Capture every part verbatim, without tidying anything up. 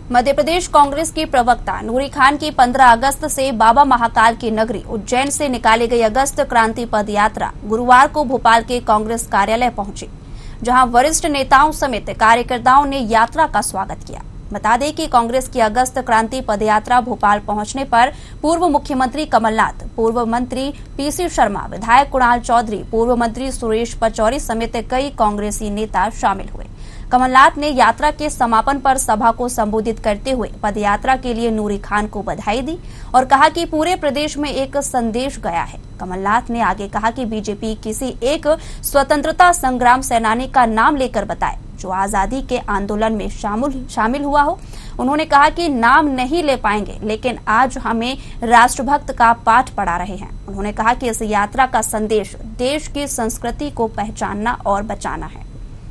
मध्य प्रदेश कांग्रेस की प्रवक्ता नूरी खान की पंद्रह अगस्त से बाबा महाकाल की नगरी उज्जैन से निकाली गई अगस्त क्रांति पद यात्रा गुरुवार को भोपाल के कांग्रेस कार्यालय पहुंची, जहां वरिष्ठ नेताओं समेत कार्यकर्ताओं ने यात्रा का स्वागत किया। बता दें कि कांग्रेस की अगस्त क्रांति पदयात्रा भोपाल पहुंचने पर पूर्व मुख्यमंत्री कमलनाथ, पूर्व मंत्री पीसी शर्मा, विधायक कुणाल चौधरी, पूर्व मंत्री सुरेश पचौरी समेत कई कांग्रेसी नेता शामिल हुए। कमलनाथ ने यात्रा के समापन पर सभा को संबोधित करते हुए पदयात्रा के लिए नूरी खान को बधाई दी और कहा कि पूरे प्रदेश में एक संदेश गया है। कमलनाथ ने आगे कहा कि बीजेपी किसी एक स्वतंत्रता संग्राम सेनानी का नाम लेकर बताए जो आजादी के आंदोलन में शामिल शामिल हुआ हो। उन्होंने कहा कि नाम नहीं ले पाएंगे, लेकिन आज हमें राष्ट्रभक्त का पाठ पढ़ा रहे हैं। उन्होंने कहा कि इस यात्रा का संदेश देश की संस्कृति को पहचानना और बचाना है।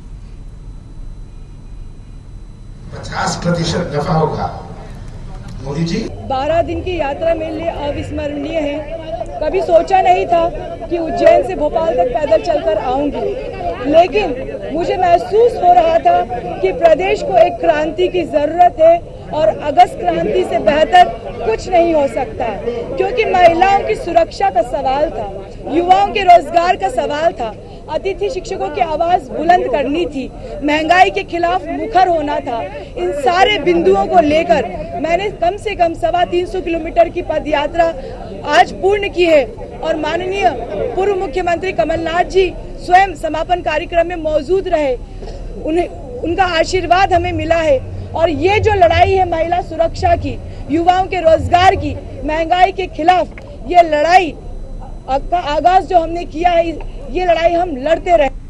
पचास प्रतिशत दफा होगा मोदी जी। बारह दिन की यात्रा मेरे लिए अविस्मरणीय है। कभी सोचा नहीं था कि उज्जैन से भोपाल तक पैदल चलकर आऊंगी, लेकिन मुझे महसूस हो रहा था कि प्रदेश को एक क्रांति की जरूरत है और अगस्त क्रांति से बेहतर कुछ नहीं हो सकता, क्योंकि महिलाओं की सुरक्षा का सवाल था, युवाओं के रोजगार का सवाल था, अतिथि शिक्षकों की आवाज बुलंद करनी थी, महंगाई के खिलाफ मुखर होना था। इन सारे बिंदुओं को लेकर मैंने कम से कम सवा तीन सौ किलोमीटर की पद यात्रा आज पूर्ण की है और माननीय पूर्व मुख्यमंत्री कमलनाथ जी स्वयं समापन कार्यक्रम में मौजूद रहे। उन्हें उनका आशीर्वाद हमें मिला है और ये जो लड़ाई है महिला सुरक्षा की, युवाओं के रोजगार की, महंगाई के खिलाफ, ये लड़ाई का आगाज जो हमने किया है, ये लड़ाई हम लड़ते रहे।